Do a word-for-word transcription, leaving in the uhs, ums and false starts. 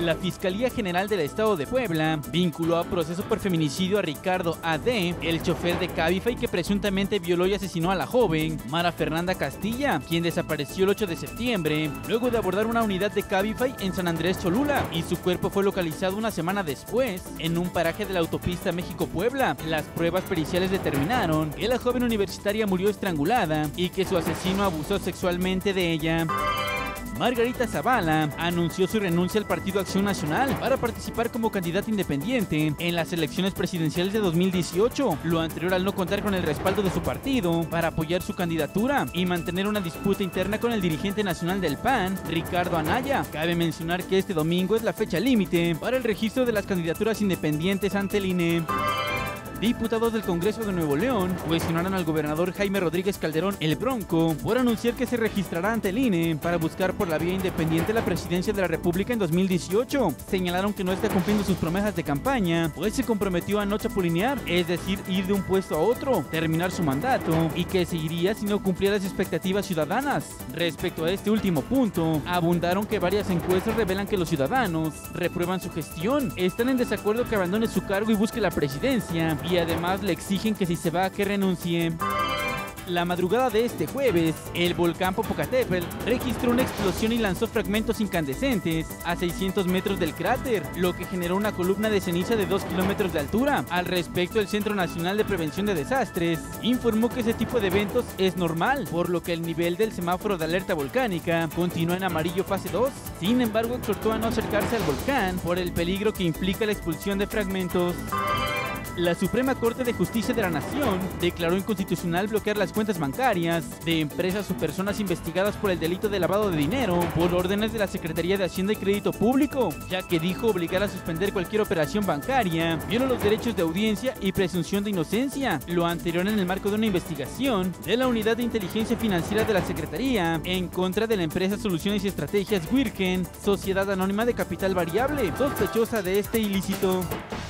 La Fiscalía General del Estado de Puebla vinculó a proceso por feminicidio a Ricardo A D, el chofer de Cabify que presuntamente violó y asesinó a la joven Mara Fernanda Castilla, quien desapareció el ocho de septiembre, luego de abordar una unidad de Cabify en San Andrés Cholula, y su cuerpo fue localizado una semana después en un paraje de la autopista México-Puebla. Las pruebas periciales determinaron que la joven universitaria murió estrangulada y que su asesino abusó sexualmente de ella. Margarita Zavala anunció su renuncia al Partido Acción Nacional para participar como candidata independiente en las elecciones presidenciales de dos mil dieciocho, lo anterior al no contar con el respaldo de su partido para apoyar su candidatura y mantener una disputa interna con el dirigente nacional del P A N, Ricardo Anaya. Cabe mencionar que este domingo es la fecha límite para el registro de las candidaturas independientes ante el I N E. Diputados del Congreso de Nuevo León cuestionaron al gobernador Jaime Rodríguez Calderón, el Bronco, por anunciar que se registrará ante el I N E para buscar por la vía independiente la presidencia de la República en dos mil dieciocho. Señalaron que no está cumpliendo sus promesas de campaña, pues se comprometió a no chapulinear, es decir, ir de un puesto a otro, terminar su mandato, y que seguiría si no cumplía las expectativas ciudadanas. Respecto a este último punto, abundaron que varias encuestas revelan que los ciudadanos reprueban su gestión, están en desacuerdo que abandone su cargo y busque la presidencia, y además le exigen que si se va, que renuncie. La madrugada de este jueves, el volcán Popocatépetl registró una explosión y lanzó fragmentos incandescentes a seiscientos metros del cráter, lo que generó una columna de ceniza de dos kilómetros de altura. Al respecto, el Centro Nacional de Prevención de Desastres informó que ese tipo de eventos es normal, por lo que el nivel del semáforo de alerta volcánica continúa en amarillo fase dos. Sin embargo, exhortó a no acercarse al volcán por el peligro que implica la expulsión de fragmentos. La Suprema Corte de Justicia de la Nación declaró inconstitucional bloquear las cuentas bancarias de empresas o personas investigadas por el delito de lavado de dinero por órdenes de la Secretaría de Hacienda y Crédito Público, ya que dijo obligar a suspender cualquier operación bancaria viola los derechos de audiencia y presunción de inocencia. Lo anterior en el marco de una investigación de la Unidad de Inteligencia Financiera de la Secretaría en contra de la empresa Soluciones y Estrategias Wirken, sociedad anónima de capital variable, sospechosa de este ilícito.